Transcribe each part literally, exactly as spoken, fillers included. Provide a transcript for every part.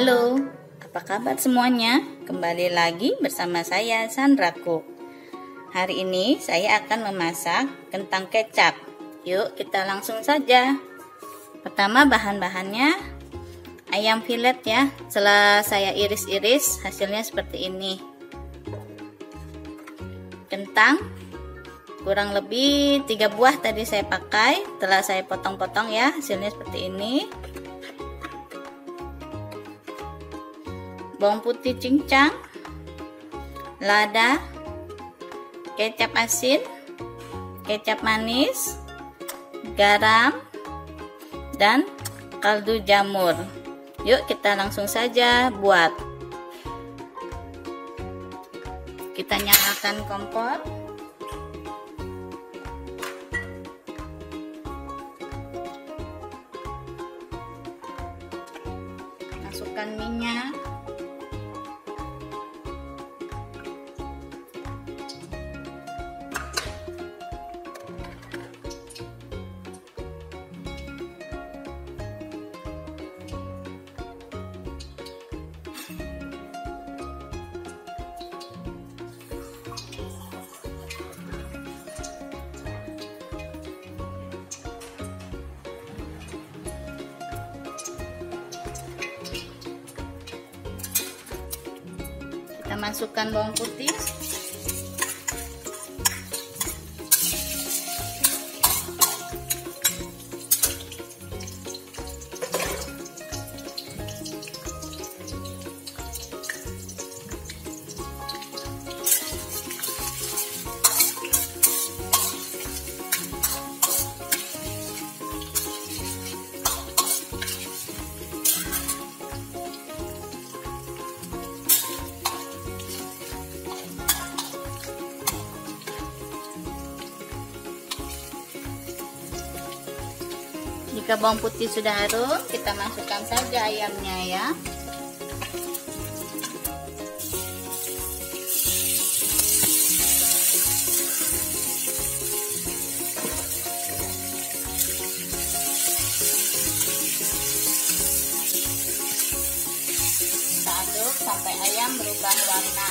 Halo, apa kabar semuanya? Kembali lagi bersama saya Sandra Cook. Hari ini saya akan memasak kentang kecap. Yuk kita langsung saja. Pertama bahan-bahannya ayam filet ya. Setelah saya iris-iris hasilnya seperti ini. Kentang kurang lebih tiga buah tadi saya pakai. Setelah saya potong-potong ya, hasilnya seperti ini. Bawang putih cincang, lada, kecap asin, kecap manis, garam, dan kaldu jamur. Yuk kita langsung saja buat. Kita nyalakan kompor. Masukkan minyak. Kita masukkan bawang putih, jika bawang putih sudah harum, kita masukkan saja ayamnya ya. Kita aduk sampai ayam berubah warna.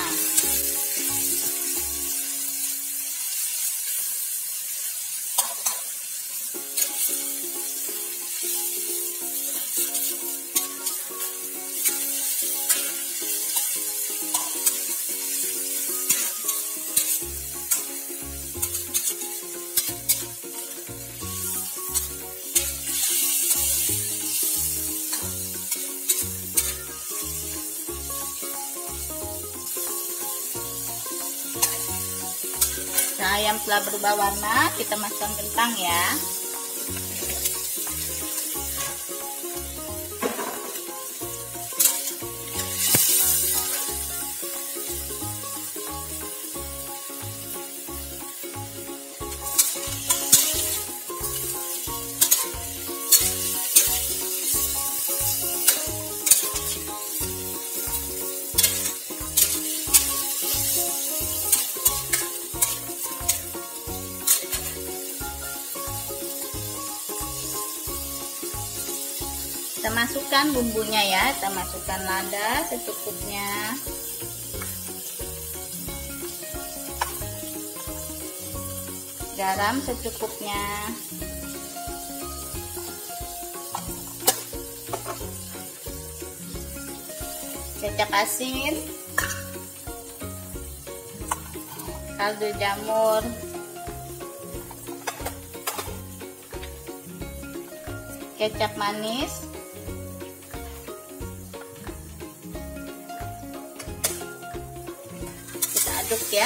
Nah, ayam telah berubah warna, kita masukkan kentang ya. Kita masukkan bumbunya ya, kita masukkan lada secukupnya, garam secukupnya, kecap asin, kaldu jamur, kecap manis, aduk ya.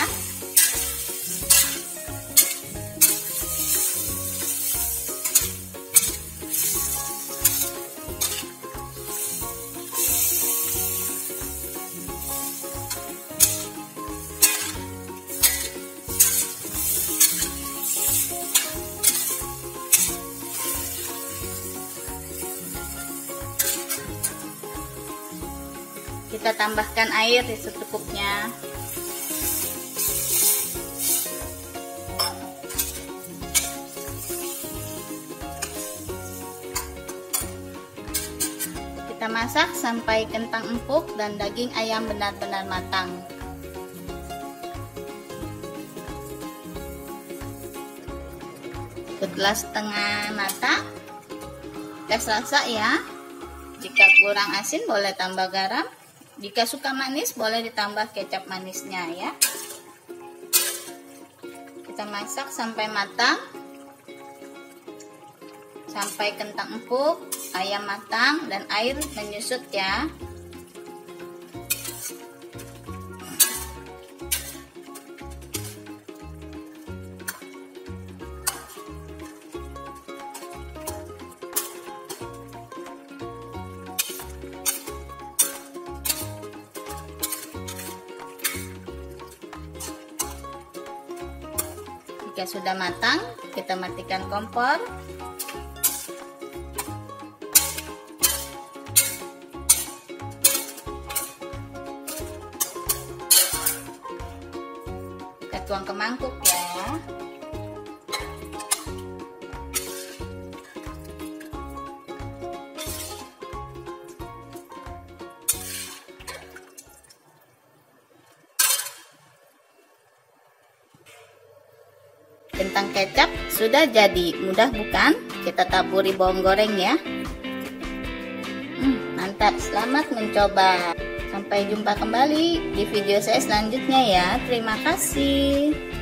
Kita tambahkan air secukupnya. Kita Kita masak sampai kentang empuk dan daging ayam benar-benar matang. Setelah setengah matang, tes rasa ya. Jika kurang asin boleh tambah garam. Jika suka manis boleh ditambah kecap manisnya ya. Kita masak sampai matang, sampai kentang empuk, ayam matang dan air menyusut ya. Jika sudah matang, kita matikan kompor. Kita tuang ke mangkuk ya. Kentang kecap sudah jadi, mudah bukan? Kita taburi bawang goreng ya. Hmm, mantap, selamat mencoba. Sampai jumpa kembali di video saya selanjutnya ya. Terima kasih.